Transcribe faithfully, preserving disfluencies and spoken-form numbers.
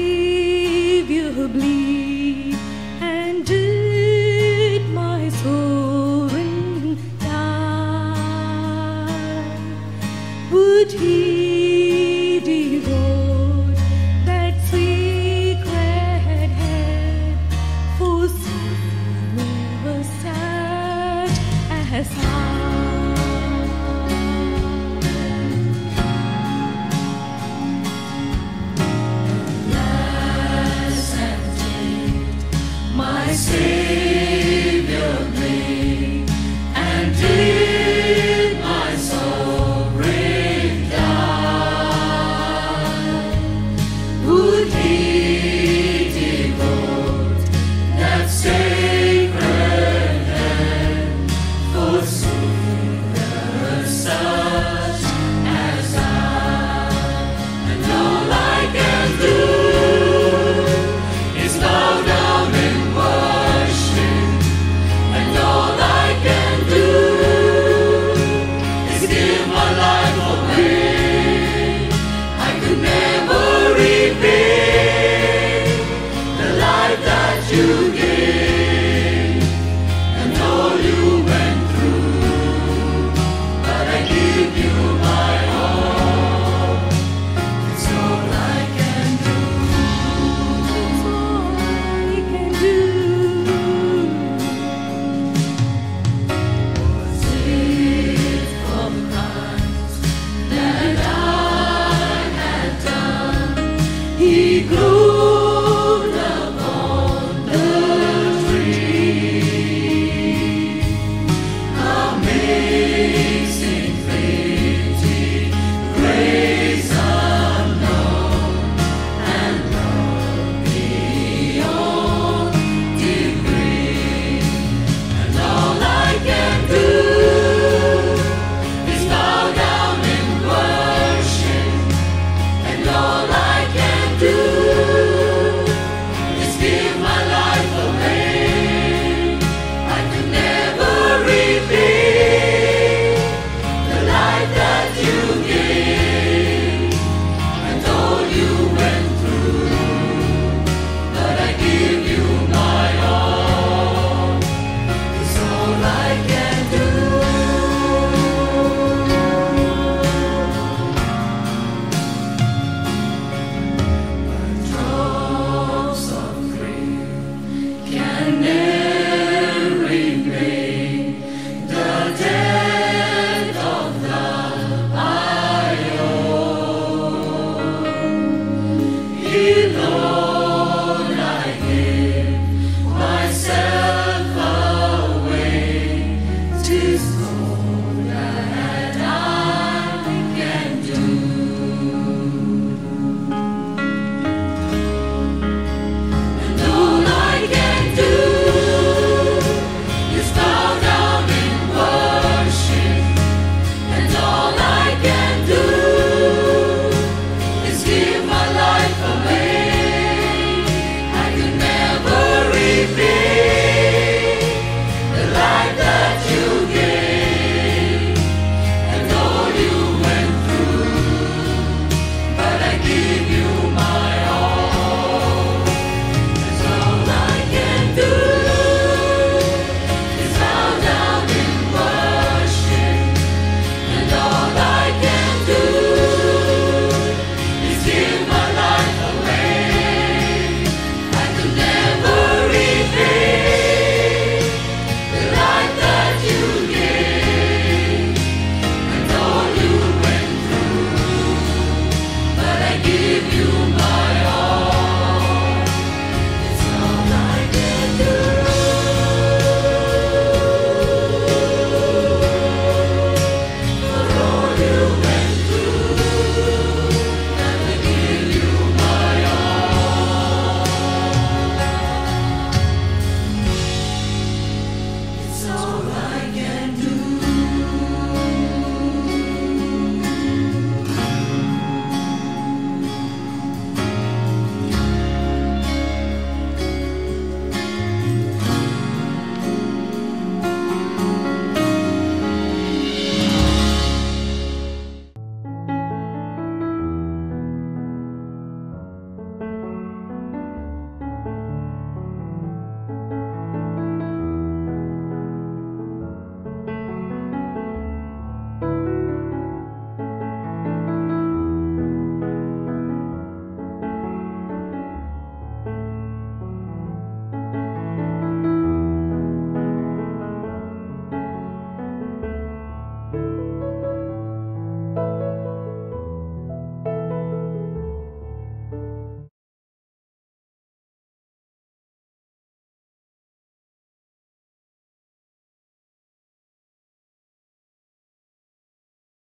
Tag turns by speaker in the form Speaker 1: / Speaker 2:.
Speaker 1: Savior bleed, and did my sovereign die? Would he devote that sacred head for silver such as I? My Savior bleed, and did my sovereign die? Would he devote that sacred head for sinners such as I? And all I can do is bow down and worship, and all I can do is give my life away. I could never repay the life that you gave and all you went through, but I give you my all. It's all I can do. It's all I can do. Was it for Christ that I had done? He grew